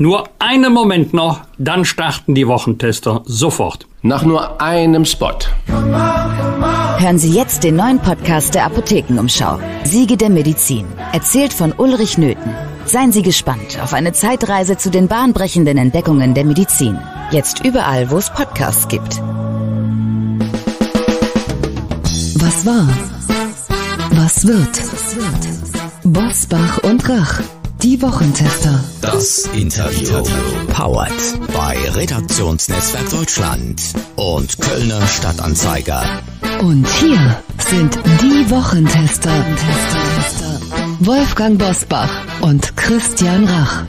Nur einen Moment noch, dann starten die Wochentester sofort. Nach nur einem Spot. Hören Sie jetzt den neuen Podcast der Apothekenumschau. Siege der Medizin. Erzählt von Ulrich Nöthen. Seien Sie gespannt auf eine Zeitreise zu den bahnbrechenden Entdeckungen der Medizin. Jetzt überall, wo es Podcasts gibt. Was war? Was wird? Bosbach und Rach. Die Wochentester. Das Interview. Powered bei Redaktionsnetzwerk Deutschland und Kölner Stadtanzeiger. Und hier sind die Wochentester. Wolfgang Bosbach und Christian Rach.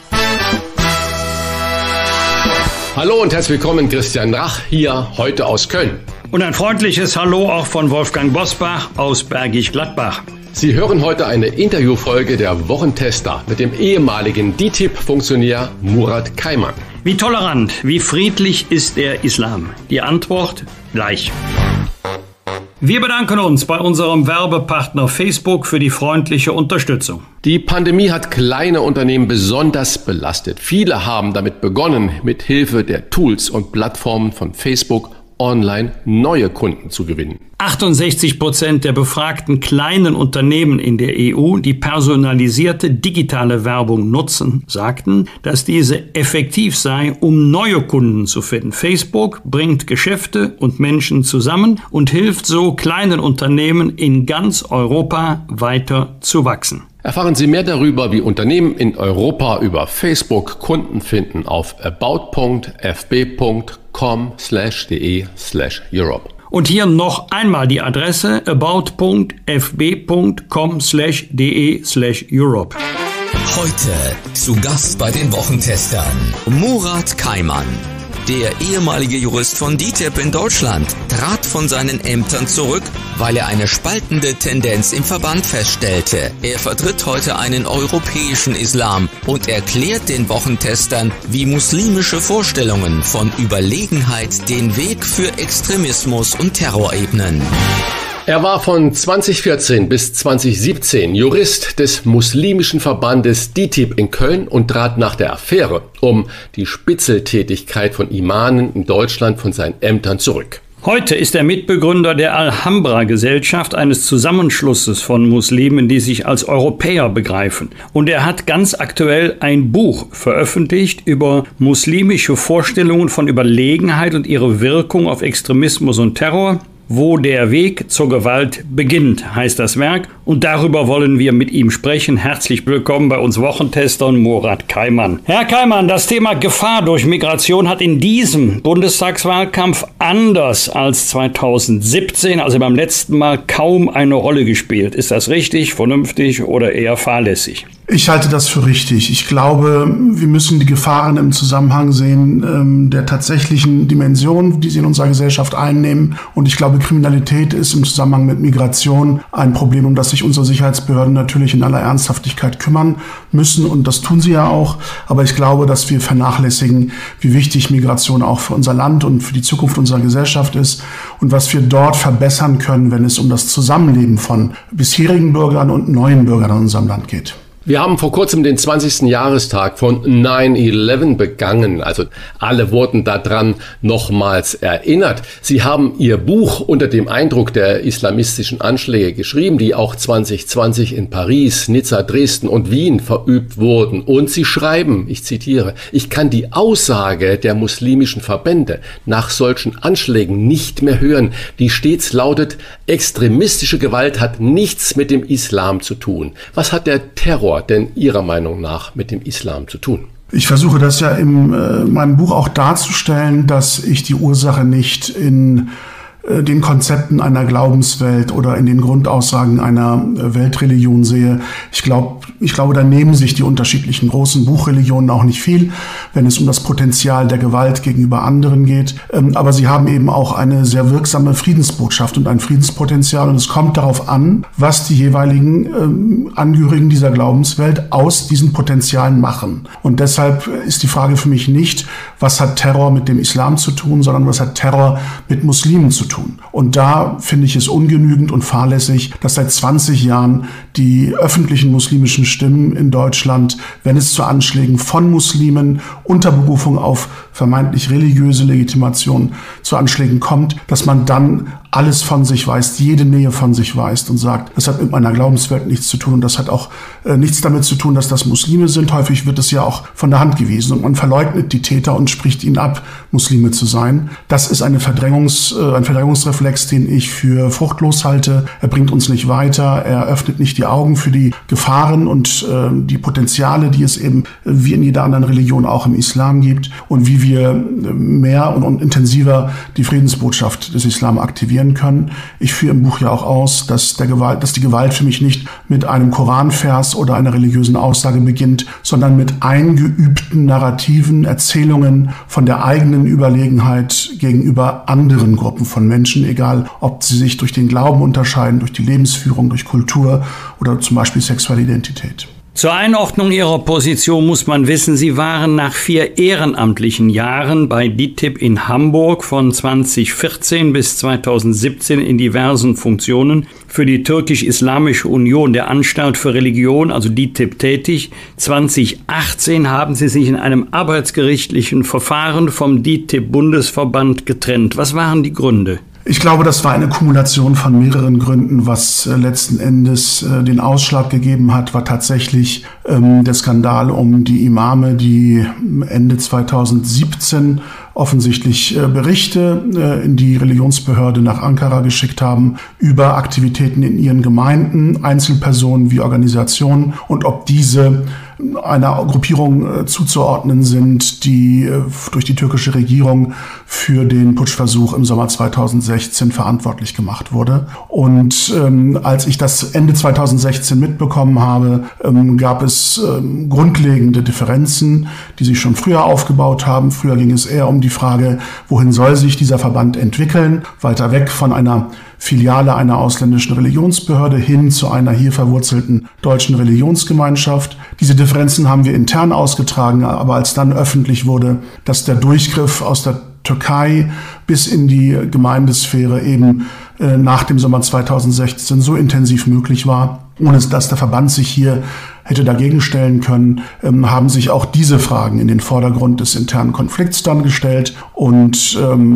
Hallo und herzlich willkommen, Christian Rach, hier heute aus Köln. Und ein freundliches Hallo auch von Wolfgang Bosbach aus Bergisch Gladbach. Sie hören heute eine Interviewfolge der Wochentester mit dem ehemaligen DİTİB-Funktionär Murat Kayman. Wie tolerant, wie friedlich ist der Islam? Die Antwort gleich. Wir bedanken uns bei unserem Werbepartner Facebook für die freundliche Unterstützung. Die Pandemie hat kleine Unternehmen besonders belastet. Viele haben damit begonnen, mit Hilfe der Tools und Plattformen von Facebook online neue Kunden zu gewinnen. 68% der befragten kleinen Unternehmen in der EU, die personalisierte digitale Werbung nutzen, sagten, dass diese effektiv sei, um neue Kunden zu finden. Facebook bringt Geschäfte und Menschen zusammen und hilft so kleinen Unternehmen in ganz Europa weiter zu wachsen. Erfahren Sie mehr darüber, wie Unternehmen in Europa über Facebook Kunden finden auf about.fb.com/de/Europe. Und hier noch einmal die Adresse about.fb.com/de/Europe. Heute zu Gast bei den Wochentestern Murat Kayman. Der ehemalige Jurist von DİTİB in Deutschland trat von seinen Ämtern zurück, weil er eine spaltende Tendenz im Verband feststellte. Er vertritt heute einen europäischen Islam und erklärt den Wochentestern, wie muslimische Vorstellungen von Überlegenheit den Weg für Extremismus und Terror ebnen. Er war von 2014 bis 2017 Jurist des muslimischen Verbandes DİTİB in Köln und trat nach der Affäre um die Spitzeltätigkeit von Imamen in Deutschland von seinen Ämtern zurück. Heute ist er Mitbegründer der Alhambra-Gesellschaft, eines Zusammenschlusses von Muslimen, die sich als Europäer begreifen. Und er hat ganz aktuell ein Buch veröffentlicht über muslimische Vorstellungen von Überlegenheit und ihre Wirkung auf Extremismus und Terror. Wo der Weg zur Gewalt beginnt, heißt das Werk. Und darüber wollen wir mit ihm sprechen. Herzlich willkommen bei uns Wochentestern Murat Kayman. Herr Kayman, das Thema Gefahr durch Migration hat in diesem Bundestagswahlkampf anders als 2017, also beim letzten Mal, kaum eine Rolle gespielt. Ist das richtig, vernünftig oder eher fahrlässig? Ich halte das für richtig. Ich glaube, wir müssen die Gefahren im Zusammenhang sehen der tatsächlichen Dimension, die sie in unserer Gesellschaft einnehmen. Und ich glaube, Kriminalität ist im Zusammenhang mit Migration ein Problem, um das sich unsere Sicherheitsbehörden natürlich in aller Ernsthaftigkeit kümmern müssen. Und das tun sie ja auch. Aber ich glaube, dass wir vernachlässigen, wie wichtig Migration auch für unser Land und für die Zukunft unserer Gesellschaft ist und was wir dort verbessern können, wenn es um das Zusammenleben von bisherigen Bürgern und neuen Bürgern in unserem Land geht. Wir haben vor kurzem den 20. Jahrestag von 9/11 begangen. Also alle wurden daran nochmals erinnert. Sie haben Ihr Buch unter dem Eindruck der islamistischen Anschläge geschrieben, die auch 2020 in Paris, Nizza, Dresden und Wien verübt wurden. Und Sie schreiben, ich zitiere, ich kann die Aussage der muslimischen Verbände nach solchen Anschlägen nicht mehr hören, die stets lautet, extremistische Gewalt hat nichts mit dem Islam zu tun. Was hat der Terror denn Ihrer Meinung nach mit dem Islam zu tun? Ich versuche das ja in meinem Buch auch darzustellen, dass ich die Ursache nicht in den Konzepten einer Glaubenswelt oder in den Grundaussagen einer Weltreligion sehe. Ich glaube, da nehmen sich die unterschiedlichen großen Buchreligionen auch nicht viel, wenn es um das Potenzial der Gewalt gegenüber anderen geht. Aber sie haben eben auch eine sehr wirksame Friedensbotschaft und ein Friedenspotenzial. Und es kommt darauf an, was die jeweiligen Angehörigen dieser Glaubenswelt aus diesen Potenzialen machen. Und deshalb ist die Frage für mich nicht, was hat Terror mit dem Islam zu tun, sondern was hat Terror mit Muslimen zu tun. tun. Und da finde ich es ungenügend und fahrlässig, dass seit 20 Jahren die öffentlichen muslimischen Stimmen in Deutschland, wenn es zu Anschlägen von Muslimen unter Berufung auf vermeintlich religiöse Legitimation zu Anschlägen kommt, dass man dann alles von sich weist, jede Nähe von sich weist und sagt, das hat mit meiner Glaubenswelt nichts zu tun und das hat auch nichts damit zu tun, dass das Muslime sind. Häufig wird es ja auch von der Hand gewiesen und man verleugnet die Täter und spricht ihnen ab, Muslime zu sein. Das ist ein Verdrängungsreflex, den ich für fruchtlos halte. Er bringt uns nicht weiter, er öffnet nicht die Augen für die Gefahren und die Potenziale, die es eben wie in jeder anderen Religion auch im Islam gibt und wie wir mehr und intensiver die Friedensbotschaft des Islam aktivieren können. Ich führe im Buch ja auch aus, dass die Gewalt für mich nicht mit einem Koranvers oder einer religiösen Aussage beginnt, sondern mit eingeübten Narrativen, Erzählungen von der eigenen Überlegenheit gegenüber anderen Gruppen von Menschen, egal ob sie sich durch den Glauben unterscheiden, durch die Lebensführung, durch Kultur oder zum Beispiel sexuelle Identität. Zur Einordnung Ihrer Position muss man wissen, Sie waren nach 4 ehrenamtlichen Jahren bei DİTİB in Hamburg von 2014 bis 2017 in diversen Funktionen für die Türkisch-Islamische Union der Anstalt für Religion, also DİTİB, tätig. 2018 haben Sie sich in einem arbeitsgerichtlichen Verfahren vom DİTİB-Bundesverband getrennt. Was waren die Gründe? Ich glaube, das war eine Kumulation von mehreren Gründen. Was letzten Endes den Ausschlag gegeben hat, war tatsächlich der Skandal um die Imame, die Ende 2017 offensichtlich Berichte in die Religionsbehörde nach Ankara geschickt haben über Aktivitäten in ihren Gemeinden, Einzelpersonen wie Organisationen und ob diese einer Gruppierung zuzuordnen sind, die durch die türkische Regierung für den Putschversuch im Sommer 2016 verantwortlich gemacht wurde. Und als ich das Ende 2016 mitbekommen habe, gab es grundlegende Differenzen, die sich schon früher aufgebaut haben. Früher ging es eher um die Frage, wohin soll sich dieser Verband entwickeln, weiter weg von einer Filiale einer ausländischen Religionsbehörde hin zu einer hier verwurzelten deutschen Religionsgemeinschaft. Diese Differenzen haben wir intern ausgetragen, aber als dann öffentlich wurde, dass der Durchgriff aus der Türkei bis in die Gemeindesphäre eben nach dem Sommer 2016 so intensiv möglich war, ohne dass der Verband sich hier hätte dagegen stellen können, haben sich auch diese Fragen in den Vordergrund des internen Konflikts dann gestellt. Und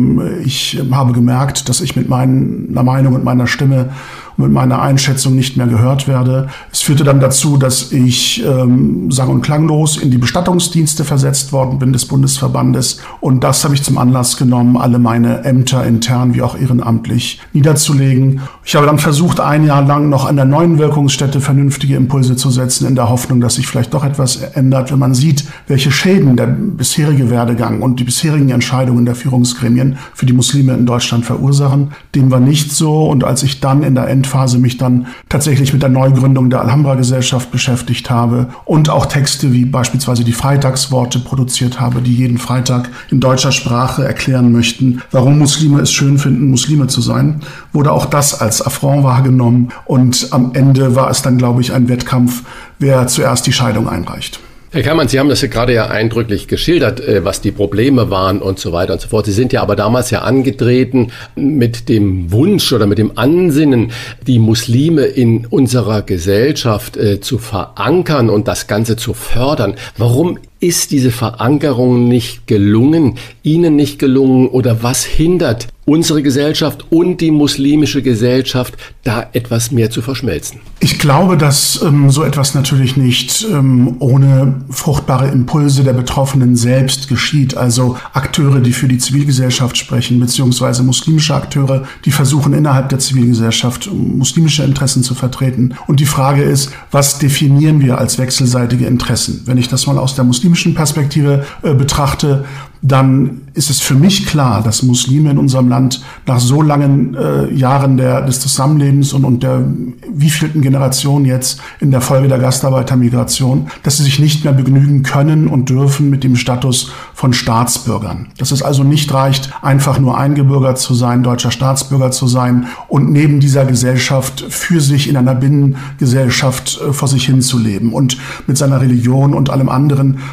ich habe gemerkt, dass ich mit meiner Meinung und meiner Stimme und mit meiner Einschätzung nicht mehr gehört werde. Es führte dann dazu, dass ich sang- und klanglos in die Bestattungsdienste versetzt worden bin des Bundesverbandes. Und das habe ich zum Anlass genommen, alle meine Ämter intern wie auch ehrenamtlich niederzulegen. Ich habe dann versucht, 1 Jahr lang noch an der neuen Wirkungsstätte vernünftige Impulse zu setzen, in der Hoffnung, dass sich vielleicht doch etwas ändert, wenn man sieht, welche Schäden der bisherige Werdegang und die bisherigen Entscheidungen der Führungsgremien für die Muslime in Deutschland verursachen. Dem war nicht so. Und als ich dann in der Endphase mich dann tatsächlich mit der Neugründung der Alhambra-Gesellschaft beschäftigt habe und auch Texte wie beispielsweise die Freitagsworte produziert habe, die jeden Freitag in deutscher Sprache erklären möchten, warum Muslime es schön finden, Muslime zu sein, wurde auch das als Affront wahrgenommen. Und am Ende war es dann, glaube ich, ein Wettkampf, wer zuerst die Scheidung einreicht. Herr Keimann, Sie haben das ja gerade ja eindrücklich geschildert, was die Probleme waren und so weiter und so fort. Sie sind ja aber damals ja angetreten mit dem Wunsch oder mit dem Ansinnen, die Muslime in unserer Gesellschaft zu verankern und das Ganze zu fördern. Warum ist diese Verankerung nicht gelungen, Ihnen nicht gelungen oder was hindert unsere Gesellschaft und die muslimische Gesellschaft, da etwas mehr zu verschmelzen? Ich glaube, dass so etwas natürlich nicht ohne fruchtbare Impulse der Betroffenen selbst geschieht. Also Akteure, die für die Zivilgesellschaft sprechen, beziehungsweise muslimische Akteure, die versuchen innerhalb der Zivilgesellschaft muslimische Interessen zu vertreten. Und die Frage ist, was definieren wir als wechselseitige Interessen? Wenn ich das mal aus der muslimischen Perspektive betrachte, dann ist es für mich klar, dass Muslime in unserem Land nach so langen Jahren des Zusammenlebens und der wievielten Generation jetzt in der Folge der Gastarbeitermigration, dass sie sich nicht mehr begnügen können und dürfen mit dem Status von Staatsbürgern. Dass es also nicht reicht, einfach nur eingebürgert zu sein, deutscher Staatsbürger zu sein und neben dieser Gesellschaft für sich in einer Binnengesellschaft vor sich hin zu leben und mit seiner Religion und allem anderen,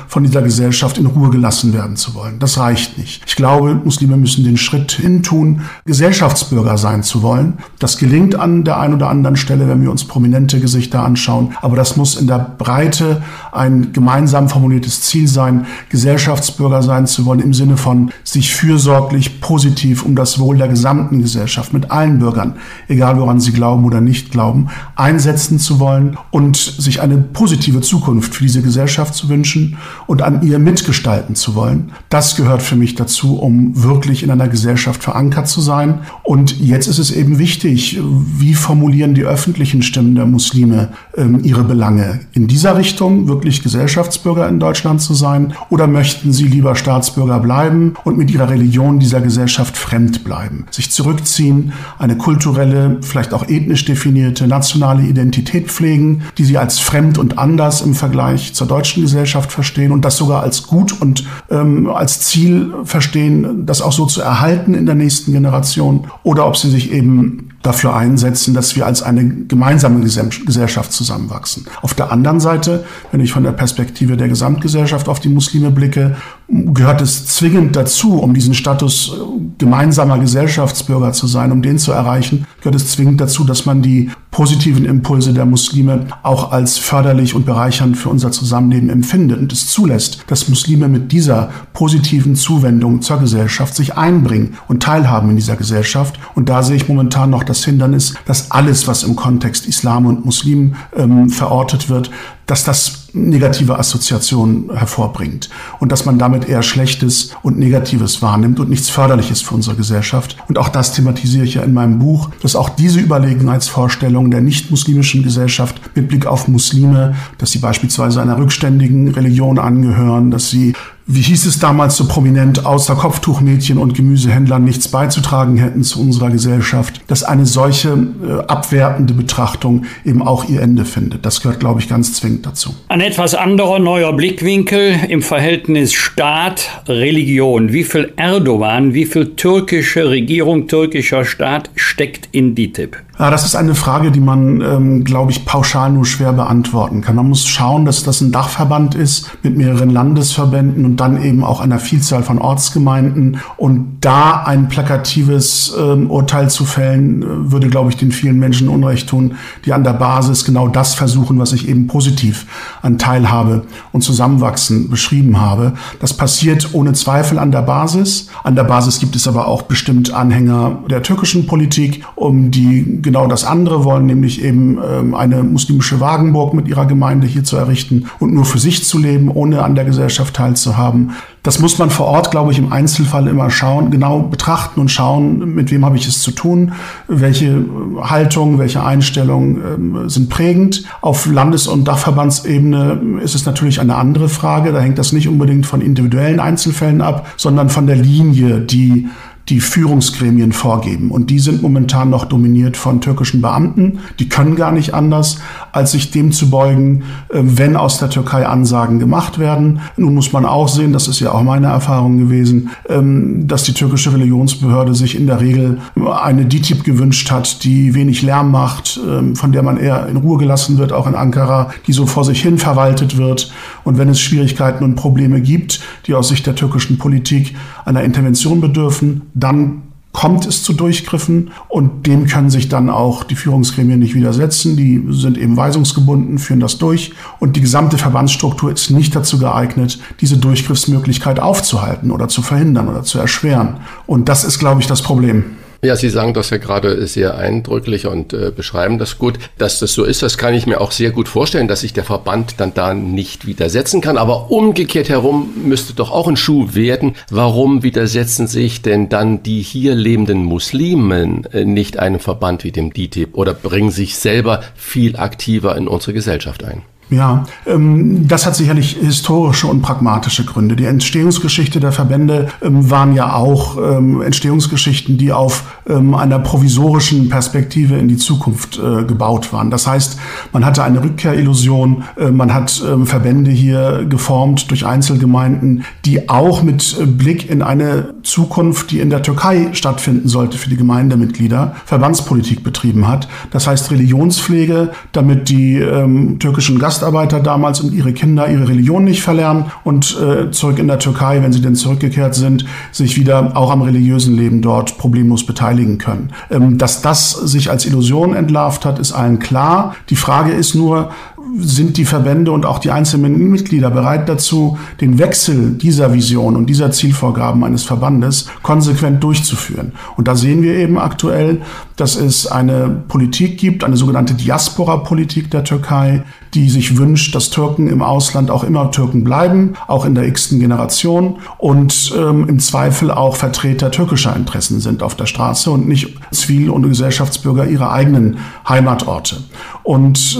von dieser Gesellschaft in Ruhe gelassen werden zu wollen. Das reicht nicht. Ich glaube, Muslime müssen den Schritt hin tun, Gesellschaftsbürger sein zu wollen. Das gelingt an der einen oder anderen Stelle, wenn wir uns prominente Gesichter anschauen. Aber das muss in der Breite ein gemeinsam formuliertes Ziel sein, Gesellschaftsbürger sein zu wollen, im Sinne von sich fürsorglich, positiv um das Wohl der gesamten Gesellschaft mit allen Bürgern, egal woran sie glauben oder nicht glauben, einsetzen zu wollen und sich eine positive Zukunft für diese Gesellschaft zu wünschen und an ihr mitgestalten zu wollen. Das gehört für mich dazu, um wirklich in einer Gesellschaft verankert zu sein. Und jetzt ist es eben wichtig, wie formulieren die öffentlichen Stimmen der Muslime ihre Belange? In dieser Richtung wirklich Gesellschaftsbürger in Deutschland zu sein, oder möchten sie lieber Staatsbürger bleiben und mit ihrer Religion dieser Gesellschaft fremd bleiben? Sich zurückziehen, eine kulturelle, vielleicht auch ethnisch definierte nationale Identität pflegen, die sie als fremd und anders im Vergleich zur deutschen Gesellschaft verstehen und das sogar als gut und als Ziel verstehen, das auch so zu erhalten in der nächsten Generation, oder ob sie sich eben dafür einsetzen, dass wir als eine gemeinsame Gesellschaft zusammenwachsen. Auf der anderen Seite, wenn ich von der Perspektive der Gesamtgesellschaft auf die Muslime blicke, gehört es zwingend dazu, um diesen Status gemeinsamer Gesellschaftsbürger zu sein, um den zu erreichen, gehört es zwingend dazu, dass man die positiven Impulse der Muslime auch als förderlich und bereichernd für unser Zusammenleben empfindet und es zulässt, dass Muslime mit dieser positiven Zuwendung zur Gesellschaft sich einbringen und teilhaben in dieser Gesellschaft. Und da sehe ich momentan noch das Hindernis, dass alles, was im Kontext Islam und Muslim verortet wird, dass das negative Assoziationen hervorbringt und dass man damit eher Schlechtes und Negatives wahrnimmt und nichts Förderliches für unsere Gesellschaft. Und auch das thematisiere ich ja in meinem Buch, dass auch diese Überlegenheitsvorstellungen der nicht-muslimischen Gesellschaft mit Blick auf Muslime, dass sie beispielsweise einer rückständigen Religion angehören, dass sie, wie hieß es damals so prominent, außer Kopftuchmädchen und Gemüsehändlern nichts beizutragen hätten zu unserer Gesellschaft, dass eine solche abwertende Betrachtung eben auch ihr Ende findet. Das gehört, glaube ich, ganz zwingend dazu. Ein etwas anderer neuer Blickwinkel im Verhältnis Staat-Religion. Wie viel Erdogan, wie viel türkische Regierung, türkischer Staat steckt in DİTİB? Ja, das ist eine Frage, die man, glaube ich, pauschal nur schwer beantworten kann. Man muss schauen, dass das ein Dachverband ist mit mehreren Landesverbänden und dann eben auch einer Vielzahl von Ortsgemeinden. Und da ein plakatives Urteil zu fällen, würde, glaube ich, den vielen Menschen Unrecht tun, die an der Basis genau das versuchen, was ich eben positiv an Teilhabe und Zusammenwachsen beschrieben habe. Das passiert ohne Zweifel an der Basis. An der Basis gibt es aber auch bestimmt Anhänger der türkischen Politik, die genau das andere wollen, nämlich eben eine muslimische Wagenburg mit ihrer Gemeinde hier zu errichten und nur für sich zu leben, ohne an der Gesellschaft teilzuhaben. Das muss man vor Ort, glaube ich, im Einzelfall immer schauen, genau betrachten und schauen, mit wem habe ich es zu tun, welche Haltung, welche Einstellungen sind prägend. Auf Landes- und Dachverbandsebene ist es natürlich eine andere Frage. Da hängt das nicht unbedingt von individuellen Einzelfällen ab, sondern von der Linie, die Führungsgremien vorgeben. Und die sind momentan noch dominiert von türkischen Beamten. Die können gar nicht anders, als sich dem zu beugen, wenn aus der Türkei Ansagen gemacht werden. Nun muss man auch sehen, das ist ja auch meine Erfahrung gewesen, dass die türkische Religionsbehörde sich in der Regel eine DİTİB gewünscht hat, die wenig Lärm macht, von der man eher in Ruhe gelassen wird, auch in Ankara, die so vor sich hin verwaltet wird. Und wenn es Schwierigkeiten und Probleme gibt, die aus Sicht der türkischen Politik einer Intervention bedürfen, dann kommt es zu Durchgriffen und dem können sich dann auch die Führungsgremien nicht widersetzen. Die sind eben weisungsgebunden, führen das durch und die gesamte Verbandsstruktur ist nicht dazu geeignet, diese Durchgriffsmöglichkeit aufzuhalten oder zu verhindern oder zu erschweren. Und das ist, glaube ich, das Problem. Ja, Sie sagen das ja gerade sehr eindrücklich und beschreiben das gut. Dass das so ist, das kann ich mir auch sehr gut vorstellen, dass sich der Verband dann da nicht widersetzen kann. Aber umgekehrt herum müsste doch auch ein Schuh werden. Warum widersetzen sich denn dann die hier lebenden Muslimen nicht einem Verband wie dem DİTİB oder bringen sich selber viel aktiver in unsere Gesellschaft ein? Ja, das hat sicherlich historische und pragmatische Gründe. Die Entstehungsgeschichte der Verbände waren ja auch Entstehungsgeschichten, die auf einer provisorischen Perspektive in die Zukunft gebaut waren. Das heißt, man hatte eine Rückkehrillusion, man hat Verbände hier geformt durch Einzelgemeinden, die auch mit Blick in eine Zukunft, die in der Türkei stattfinden sollte für die Gemeindemitglieder, Verbandspolitik betrieben hat. Das heißt Religionspflege, damit die türkischen Gastgeber Gastarbeiter damals und ihre Kinder ihre Religion nicht verlernen und zurück in der Türkei, wenn sie denn zurückgekehrt sind, sich wieder auch am religiösen Leben dort problemlos beteiligen können. Dass das sich als Illusion entlarvt hat, ist allen klar. Die Frage ist nur, sind die Verbände und auch die einzelnen Mitglieder bereit dazu, den Wechsel dieser Vision und dieser Zielvorgaben eines Verbandes konsequent durchzuführen? Und da sehen wir eben aktuell, dass es eine Politik gibt, eine sogenannte Diaspora-Politik der Türkei, die sich wünscht, dass Türken im Ausland auch immer Türken bleiben, auch in der x-ten Generation und im Zweifel auch Vertreter türkischer Interessen sind auf der Straße und nicht Zivil- und Gesellschaftsbürger ihrer eigenen Heimatorte. Und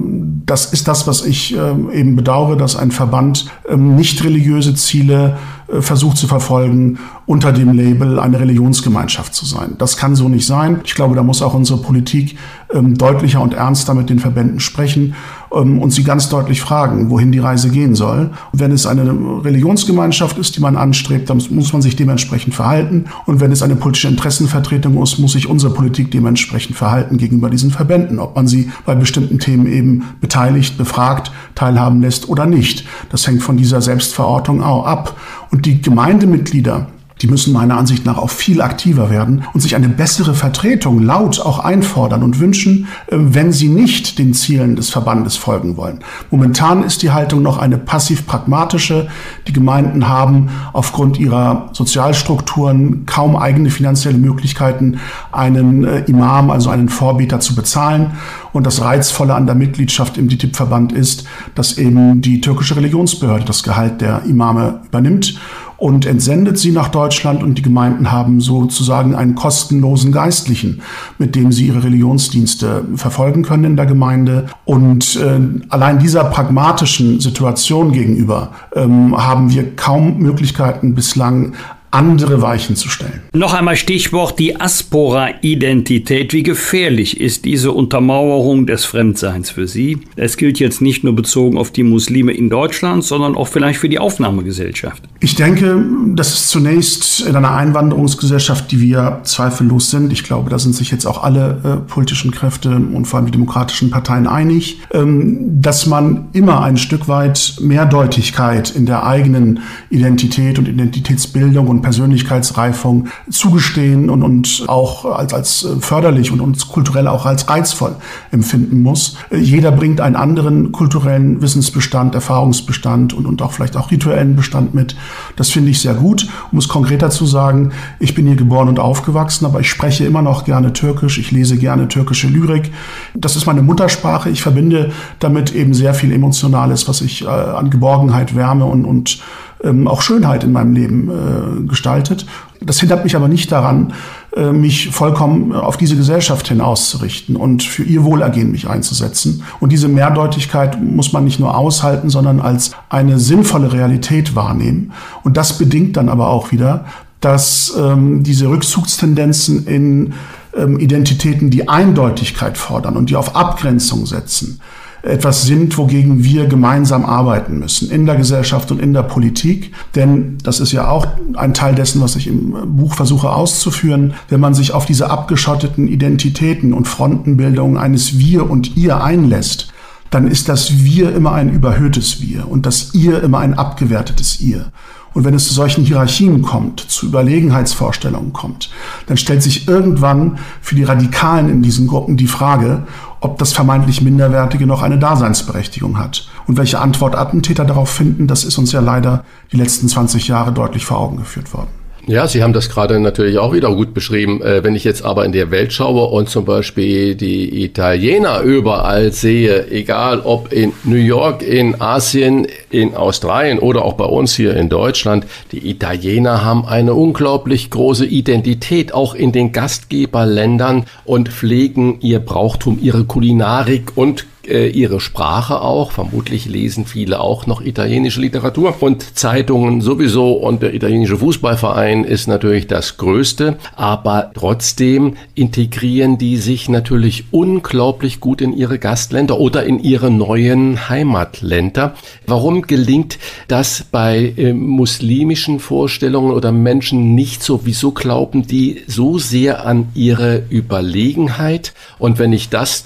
das ist das, was ich eben bedauere, dass ein Verband nicht religiöse Ziele versucht zu verfolgen, unter dem Label eine Religionsgemeinschaft zu sein. Das kann so nicht sein. Ich glaube, da muss auch unsere Politik deutlicher und ernster mit den Verbänden sprechen und sie ganz deutlich fragen, wohin die Reise gehen soll. Und wenn es eine Religionsgemeinschaft ist, die man anstrebt, dann muss man sich dementsprechend verhalten. Und wenn es eine politische Interessenvertretung ist, muss sich unsere Politik dementsprechend verhalten gegenüber diesen Verbänden, ob man sie bei bestimmten Themen eben beteiligt, befragt, teilhaben lässt oder nicht. Das hängt von dieser Selbstverortung auch ab. Und die Gemeindemitglieder, die müssen meiner Ansicht nach auch viel aktiver werden und sich eine bessere Vertretung laut auch einfordern und wünschen, wenn sie nicht den Zielen des Verbandes folgen wollen. Momentan ist die Haltung noch eine passiv-pragmatische. Die Gemeinden haben aufgrund ihrer Sozialstrukturen kaum eigene finanzielle Möglichkeiten, einen Imam, also einen Vorbeter, zu bezahlen. Und das Reizvolle an der Mitgliedschaft im DİTİB-Verband ist, dass eben die türkische Religionsbehörde das Gehalt der Imame übernimmt und entsendet sie nach Deutschland, und die Gemeinden haben sozusagen einen kostenlosen Geistlichen, mit dem sie ihre Religionsdienste verfolgen können in der Gemeinde. Und allein dieser pragmatischen Situation gegenüber haben wir kaum Möglichkeiten bislang, andere Weichen zu stellen. Noch einmal Stichwort Diaspora-Identität. Wie gefährlich ist diese Untermauerung des Fremdseins für Sie? Es gilt jetzt nicht nur bezogen auf die Muslime in Deutschland, sondern auch vielleicht für die Aufnahmegesellschaft. Ich denke, das ist zunächst in einer Einwanderungsgesellschaft, die wir zweifellos sind. Ich glaube, da sind sich jetzt auch alle politischen Kräfte und vor allem die demokratischen Parteien einig, dass man immer ein Stück weit Mehrdeutigkeit in der eigenen Identität und Identitätsbildung und Persönlichkeitsreifung zugestehen und auch als förderlich und uns kulturell auch als reizvoll empfinden muss. Jeder bringt einen anderen kulturellen Wissensbestand, Erfahrungsbestand und auch vielleicht auch rituellen Bestand mit. Das finde ich sehr gut. Um es konkreter zu sagen, ich bin hier geboren und aufgewachsen, aber ich spreche immer noch gerne Türkisch. Ich lese gerne türkische Lyrik. Das ist meine Muttersprache. Ich verbinde damit eben sehr viel Emotionales, was ich an Geborgenheit, Wärme und auch Schönheit in meinem Leben gestaltet. Das hindert mich aber nicht daran, mich vollkommen auf diese Gesellschaft hin auszurichten und für ihr Wohlergehen mich einzusetzen. Und diese Mehrdeutigkeit muss man nicht nur aushalten, sondern als eine sinnvolle Realität wahrnehmen. Und das bedingt dann aber auch wieder, dass diese Rückzugstendenzen in Identitäten, die Eindeutigkeit fordern und die auf Abgrenzung setzen, etwas sind, wogegen wir gemeinsam arbeiten müssen, in der Gesellschaft und in der Politik. Denn das ist ja auch ein Teil dessen, was ich im Buch versuche auszuführen. Wenn man sich auf diese abgeschotteten Identitäten und Frontenbildungen eines Wir und Ihr einlässt, dann ist das Wir immer ein überhöhtes Wir und das Ihr immer ein abgewertetes Ihr. Und wenn es zu solchen Hierarchien kommt, zu Überlegenheitsvorstellungen kommt, dann stellt sich irgendwann für die Radikalen in diesen Gruppen die Frage, ob das vermeintlich Minderwertige noch eine Daseinsberechtigung hat. Und welche Antwort Attentäter darauf finden, das ist uns ja leider die letzten 20 Jahre deutlich vor Augen geführt worden. Ja, Sie haben das gerade natürlich auch wieder gut beschrieben. Wenn ich jetzt aber in der Welt schaue und zum Beispiel die Italiener überall sehe, egal ob in New York, in Asien, in Australien oder auch bei uns hier in Deutschland, die Italiener haben eine unglaublich große Identität, auch in den Gastgeberländern, und pflegen ihr Brauchtum, ihre Kulinarik und ihre Sprache auch. Vermutlich lesen viele auch noch italienische Literatur und Zeitungen sowieso, und der italienische Fußballverein ist natürlich das Größte, aber trotzdem integrieren die sich natürlich unglaublich gut in ihre Gastländer oder in ihre neuen Heimatländer. Warum gelingt das bei muslimischen Vorstellungen oder Menschen nicht so? Wieso glauben die so sehr an ihre Überlegenheit? Und wenn ich das dann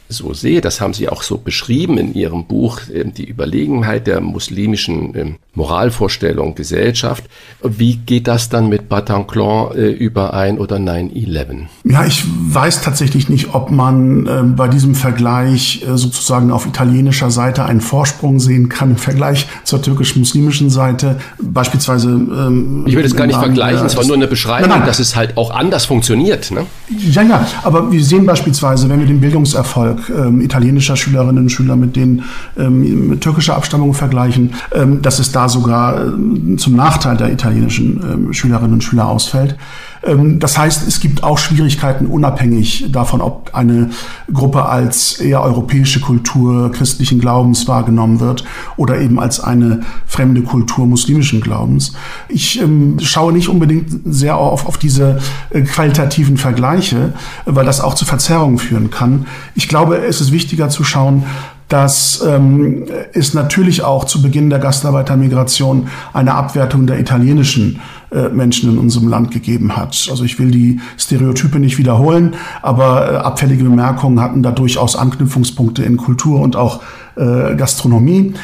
so sehe, das haben Sie auch so beschrieben in Ihrem Buch, die Überlegenheit der muslimischen Moralvorstellung, Gesellschaft. Wie geht das dann mit Bataclan überein oder 9/11? Ja, ich weiß tatsächlich nicht, ob man bei diesem Vergleich sozusagen auf italienischer Seite einen Vorsprung sehen kann im Vergleich zur türkisch-muslimischen Seite. Beispielsweise ich will das gar nicht vergleichen, es war nur eine Beschreibung, dass es halt auch anders funktioniert. Ne? Ja, aber wir sehen beispielsweise, wenn wir den Bildungserfolg italienischer Schülerinnen und Schüler mit denen mit türkischer Abstammung vergleichen, dass es da sogar zum Nachteil der italienischen Schülerinnen und Schüler ausfällt. Das heißt, es gibt auch Schwierigkeiten unabhängig davon, ob eine Gruppe als eher europäische Kultur christlichen Glaubens wahrgenommen wird oder eben als eine fremde Kultur muslimischen Glaubens. Ich schaue nicht unbedingt sehr auf diese qualitativen Vergleiche, weil das auch zu Verzerrungen führen kann. Ich glaube, es ist wichtiger zu schauen, dass es natürlich auch zu Beginn der Gastarbeitermigration eine Abwertung der italienischen Menschen in unserem Land gegeben hat. Also ich will die Stereotype nicht wiederholen, aber abfällige Bemerkungen hatten da durchaus Anknüpfungspunkte in Kultur und auch Gastronomie.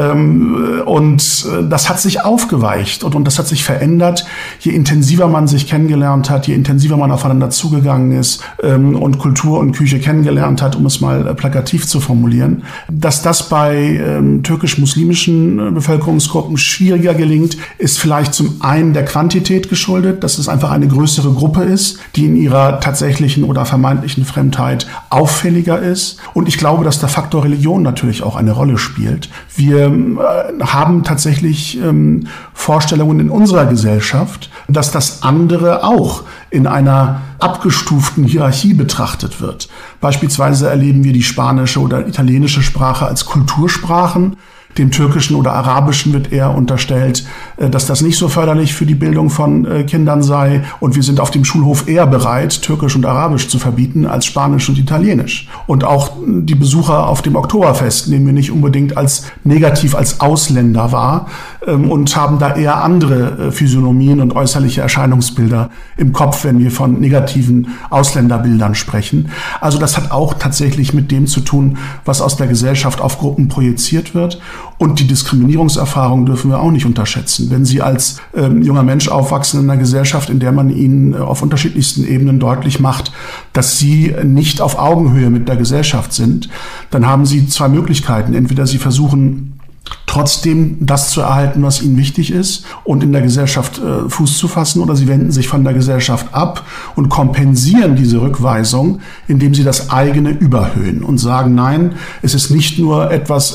Und das hat sich aufgeweicht und das hat sich verändert, je intensiver man sich kennengelernt hat, je intensiver man aufeinander zugegangen ist und Kultur und Küche kennengelernt hat, um es mal plakativ zu formulieren. Dass das bei türkisch-muslimischen Bevölkerungsgruppen schwieriger gelingt, ist vielleicht zum einen der Quantität geschuldet, dass es einfach eine größere Gruppe ist, die in ihrer tatsächlichen oder vermeintlichen Fremdheit auffälliger ist. Und ich glaube, dass der Faktor Religion natürlich auch eine Rolle spielt. Wir haben tatsächlich Vorstellungen in unserer Gesellschaft, dass das andere auch in einer abgestuften Hierarchie betrachtet wird. Beispielsweise erleben wir die spanische oder italienische Sprache als Kultursprachen. Dem Türkischen oder Arabischen wird eher unterstellt, dass das nicht so förderlich für die Bildung von Kindern sei. Und wir sind auf dem Schulhof eher bereit, Türkisch und Arabisch zu verbieten als Spanisch und Italienisch. Und auch die Besucher auf dem Oktoberfest nehmen wir nicht unbedingt als negativ als Ausländer wahr und haben da eher andere Physiognomien und äußerliche Erscheinungsbilder im Kopf, wenn wir von negativen Ausländerbildern sprechen. Also das hat auch tatsächlich mit dem zu tun, was aus der Gesellschaft auf Gruppen projiziert wird. Und die Diskriminierungserfahrung dürfen wir auch nicht unterschätzen. Wenn Sie als junger Mensch aufwachsen in einer Gesellschaft, in der man Ihnen auf unterschiedlichsten Ebenen deutlich macht, dass Sie nicht auf Augenhöhe mit der Gesellschaft sind, dann haben Sie zwei Möglichkeiten. Entweder Sie versuchen, trotzdem das zu erhalten, was ihnen wichtig ist und in der Gesellschaft Fuß zu fassen, oder sie wenden sich von der Gesellschaft ab und kompensieren diese Rückweisung, indem sie das eigene überhöhen und sagen, nein, es ist nicht nur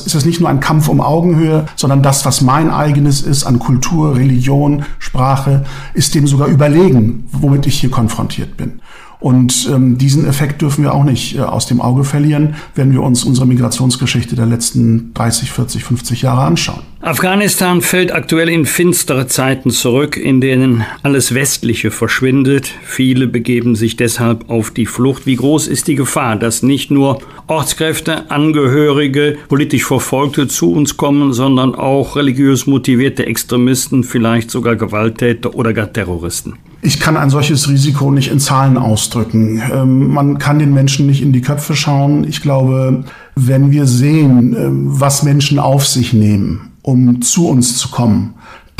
ein Kampf um Augenhöhe, sondern das, was mein eigenes ist an Kultur, Religion, Sprache, ist dem sogar überlegen, womit ich hier konfrontiert bin. Und diesen Effekt dürfen wir auch nicht aus dem Auge verlieren, wenn wir uns unsere Migrationsgeschichte der letzten 30, 40, 50 Jahre anschauen. Afghanistan fällt aktuell in finstere Zeiten zurück, in denen alles Westliche verschwindet. Viele begeben sich deshalb auf die Flucht. Wie groß ist die Gefahr, dass nicht nur Ortskräfte, Angehörige, politisch Verfolgte zu uns kommen, sondern auch religiös motivierte Extremisten, vielleicht sogar Gewalttäter oder gar Terroristen? Ich kann ein solches Risiko nicht in Zahlen ausdrücken. Man kann den Menschen nicht in die Köpfe schauen. Ich glaube, wenn wir sehen, was Menschen auf sich nehmen, um zu uns zu kommen,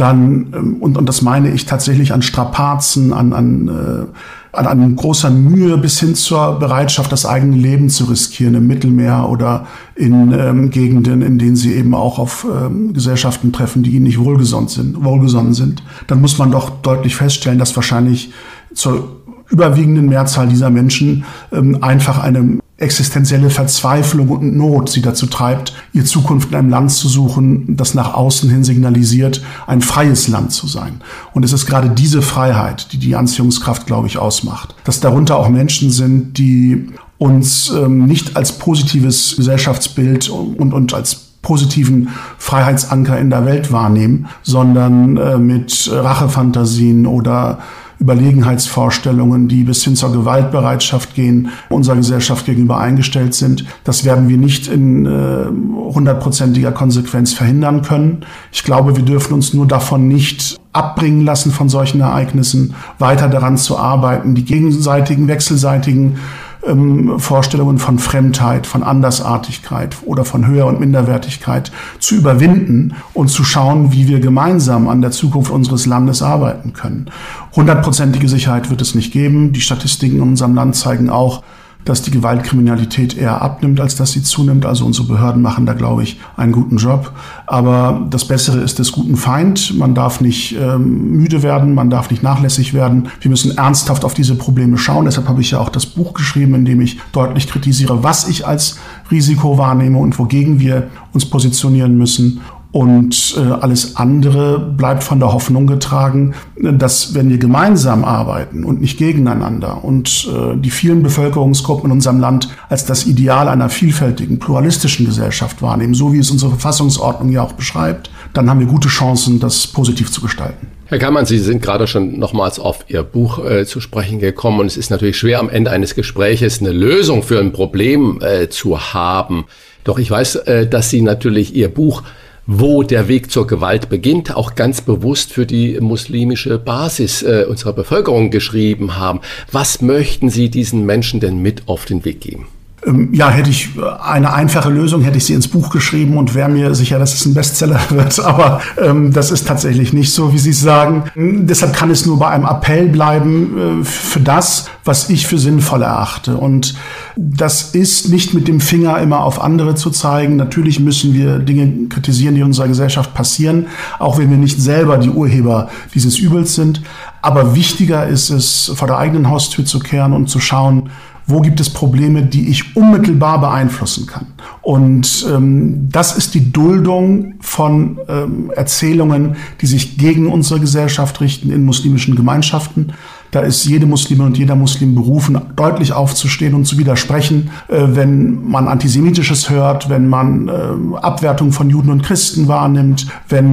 dann, und das meine ich tatsächlich an Strapazen, an großer Mühe bis hin zur Bereitschaft, das eigene Leben zu riskieren im Mittelmeer oder in Gegenden, in denen sie eben auch auf Gesellschaften treffen, die ihnen nicht wohlgesonnen sind, dann muss man doch deutlich feststellen, dass wahrscheinlich zur überwiegenden Mehrzahl dieser Menschen einfach eine existenzielle Verzweiflung und Not sie dazu treibt, ihr Zukunft in einem Land zu suchen, das nach außen hin signalisiert, ein freies Land zu sein. Und es ist gerade diese Freiheit, die die Anziehungskraft, glaube ich, ausmacht. Dass darunter auch Menschen sind, die uns nicht als positives Gesellschaftsbild und als positiven Freiheitsanker in der Welt wahrnehmen, sondern mit Rachefantasien oder Überlegenheitsvorstellungen, die bis hin zur Gewaltbereitschaft gehen, unserer Gesellschaft gegenüber eingestellt sind. Das werden wir nicht in 100%iger Konsequenz verhindern können. Ich glaube, wir dürfen uns nur davon nicht abbringen lassen, von solchen Ereignissen, weiter daran zu arbeiten, die gegenseitigen, wechselseitigen Vorstellungen von Fremdheit, von Andersartigkeit oder von Höher- und Minderwertigkeit zu überwinden und zu schauen, wie wir gemeinsam an der Zukunft unseres Landes arbeiten können. 100%ige Sicherheit wird es nicht geben. Die Statistiken in unserem Land zeigen auch, dass die Gewaltkriminalität eher abnimmt, als dass sie zunimmt. Also unsere Behörden machen da, glaube ich, einen guten Job. Aber das Bessere ist des guten Feind. Man darf nicht müde werden, man darf nicht nachlässig werden. Wir müssen ernsthaft auf diese Probleme schauen. Deshalb habe ich ja auch das Buch geschrieben, in dem ich deutlich kritisiere, was ich als Risiko wahrnehme und wogegen wir uns positionieren müssen. Und alles andere bleibt von der Hoffnung getragen, dass wenn wir gemeinsam arbeiten und nicht gegeneinander und die vielen Bevölkerungsgruppen in unserem Land als das Ideal einer vielfältigen, pluralistischen Gesellschaft wahrnehmen, so wie es unsere Verfassungsordnung ja auch beschreibt, dann haben wir gute Chancen, das positiv zu gestalten. Herr Keimann, Sie sind gerade schon nochmals auf Ihr Buch zu sprechen gekommen und es ist natürlich schwer, am Ende eines Gespräches eine Lösung für ein Problem zu haben. Doch ich weiß, dass Sie natürlich Ihr Buch Wo der Weg zur Gewalt beginnt, auch ganz bewusst für die muslimische Basis unserer Bevölkerung geschrieben haben. Was möchten Sie diesen Menschen denn mit auf den Weg geben? Ja, hätte ich eine einfache Lösung, hätte ich sie ins Buch geschrieben und wäre mir sicher, dass es ein Bestseller wird. Aber das ist tatsächlich nicht so, wie Sie sagen. Deshalb kann es nur bei einem Appell bleiben für das, was ich für sinnvoll erachte. Und das ist nicht mit dem Finger immer auf andere zu zeigen. Natürlich müssen wir Dinge kritisieren, die in unserer Gesellschaft passieren, auch wenn wir nicht selber die Urheber dieses Übels sind. Aber wichtiger ist es, vor der eigenen Haustür zu kehren und zu schauen, wo gibt es Probleme, die ich unmittelbar beeinflussen kann? Und das ist die Duldung von Erzählungen, die sich gegen unsere Gesellschaft richten in muslimischen Gemeinschaften. Da ist jede Muslimin und jeder Muslim berufen, deutlich aufzustehen und zu widersprechen, wenn man Antisemitisches hört, wenn man Abwertung von Juden und Christen wahrnimmt, wenn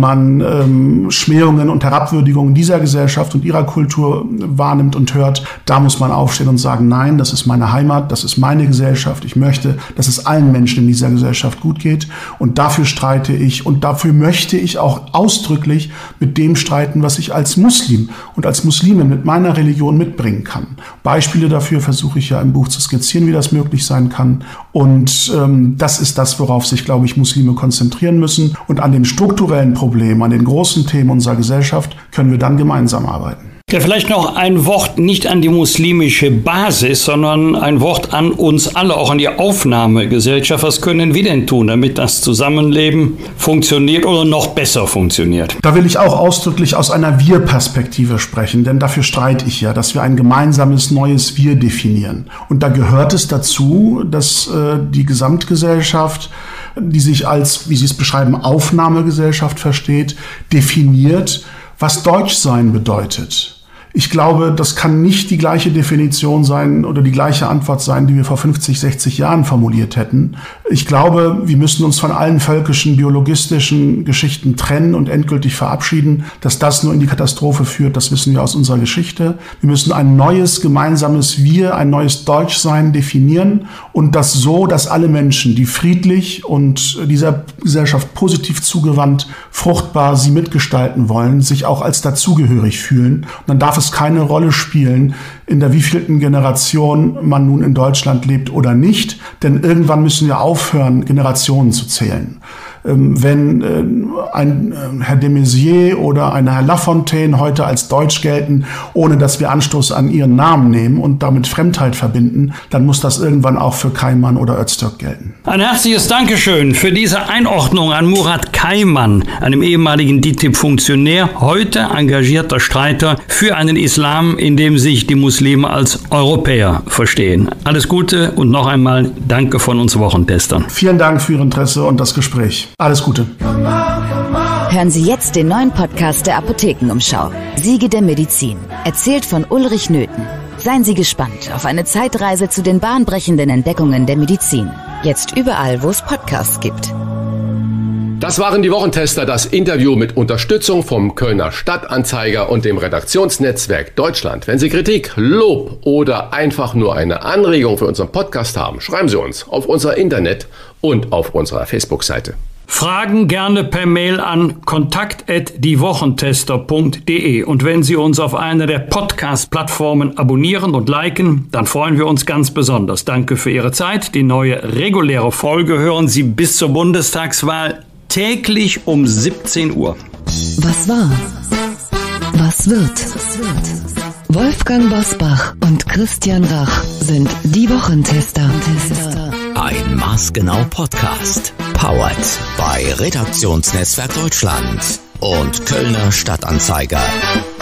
man Schmähungen und Herabwürdigungen dieser Gesellschaft und ihrer Kultur wahrnimmt und hört. Da muss man aufstehen und sagen, nein, das ist meine Heimat, das ist meine Gesellschaft. Ich möchte, dass es allen Menschen in dieser Gesellschaft gut geht. Und dafür streite ich und dafür möchte ich auch ausdrücklich mit dem streiten, was ich als Muslim und als Muslimin mit meiner Religion mitbringen kann. Beispiele dafür versuche ich ja im Buch zu skizzieren, wie das möglich sein kann. Und das ist das, worauf sich, glaube ich, Muslime konzentrieren müssen. Und an den strukturellen Problemen, an den großen Themen unserer Gesellschaft können wir dann gemeinsam arbeiten. Ja, vielleicht noch ein Wort nicht an die muslimische Basis, sondern ein Wort an uns alle, auch an die Aufnahmegesellschaft. Was können wir denn tun, damit das Zusammenleben funktioniert oder noch besser funktioniert? Da will ich auch ausdrücklich aus einer Wir-Perspektive sprechen, denn dafür streite ich ja, dass wir ein gemeinsames neues Wir definieren. Und da gehört es dazu, dass die Gesamtgesellschaft, die sich als, wie Sie es beschreiben, Aufnahmegesellschaft versteht, definiert, was Deutschsein bedeutet. Ich glaube, das kann nicht die gleiche Definition sein oder die gleiche Antwort sein, die wir vor 50, 60 Jahren formuliert hätten. Ich glaube, wir müssen uns von allen völkischen, biologistischen Geschichten trennen und endgültig verabschieden. Dass das nur in die Katastrophe führt, das wissen wir aus unserer Geschichte. Wir müssen ein neues gemeinsames Wir, ein neues Deutschsein definieren und das so, dass alle Menschen, die friedlich und dieser Gesellschaft positiv zugewandt, fruchtbar sie mitgestalten wollen, sich auch als dazugehörig fühlen. Und dann darf es keine Rolle spielen, in der wievielten Generation man nun in Deutschland lebt oder nicht. Denn irgendwann müssen wir aufhören, Generationen zu zählen. Wenn ein Herr de Maizière oder ein Herr Lafontaine heute als deutsch gelten, ohne dass wir Anstoß an ihren Namen nehmen und damit Fremdheit verbinden, dann muss das irgendwann auch für Keimann oder Öztürk gelten. Ein herzliches Dankeschön für diese Einordnung an Murat Keimann, einem ehemaligen DİTİB-Funktionär, heute engagierter Streiter für einen Islam, in dem sich die Muslime als Europäer verstehen. Alles Gute und noch einmal Danke von uns Wochentestern. Vielen Dank für Ihr Interesse und das Gespräch. Alles Gute. Hören Sie jetzt den neuen Podcast der Apothekenumschau. Siege der Medizin. Erzählt von Ulrich Nöthen. Seien Sie gespannt auf eine Zeitreise zu den bahnbrechenden Entdeckungen der Medizin. Jetzt überall, wo es Podcasts gibt. Das waren die Wochentester, das Interview mit Unterstützung vom Kölner Stadtanzeiger und dem Redaktionsnetzwerk Deutschland. Wenn Sie Kritik, Lob oder einfach nur eine Anregung für unseren Podcast haben, schreiben Sie uns auf unserer Internet- und auf unserer Facebook-Seite. Fragen gerne per Mail an kontakt@diewochentester.de. Und wenn Sie uns auf einer der Podcast-Plattformen abonnieren und liken, dann freuen wir uns ganz besonders. Danke für Ihre Zeit. Die neue reguläre Folge hören Sie bis zur Bundestagswahl täglich um 17 Uhr. Was war? Was wird? Wolfgang Bosbach und Christian Rach sind die Wochentester. Ein Maßgenau Podcast. Powered bei Redaktionsnetzwerk Deutschland und Kölner Stadtanzeiger.